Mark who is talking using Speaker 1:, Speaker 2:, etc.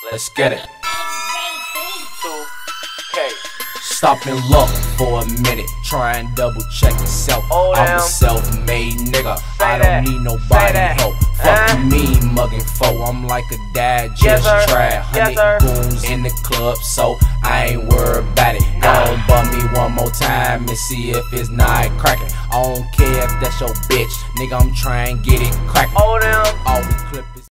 Speaker 1: Let's get it. Stop and look for a minute. Try and double check yourself. I'm a self-made nigga. I don't need nobody help. Fuck you mean mugging foe. I'm like a dad, just try 100 goons in the club, so I ain't worried about it. Gon' bump me one more time and see if it's not cracking. I don't care if that's your bitch, nigga. I'm trying to get it cracking. All we clip is